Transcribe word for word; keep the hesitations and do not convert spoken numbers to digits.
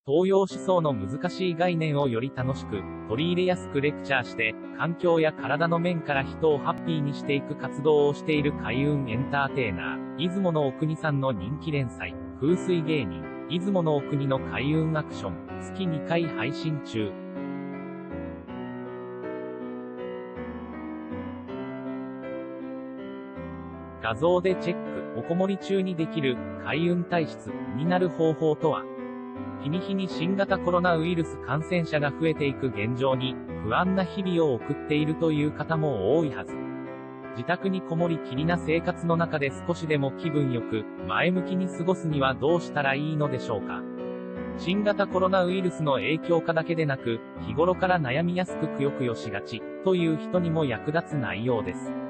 東洋思想の難しい概念をより楽しく、取り入れやすくレクチャーして、環境や体の面から人をハッピーにしていく活動をしている開運エンターテイナー、出雲のお国さんの人気連載、風水芸人、出雲のお国の開運アクション、月にかい配信中。画像でチェック、おこもり中にできる、開運体質になる方法とは。日に日に新型コロナウイルス感染者が増えていく現状に、不安な日々を送っているという方も多いはず。自宅にこもりきりな生活の中で少しでも気分よく、前向きに過ごすにはどうしたらいいのでしょうか。新型コロナウイルスの影響下だけでなく、日頃から悩みやすくくよくよしがち、という人にも役立つ内容です。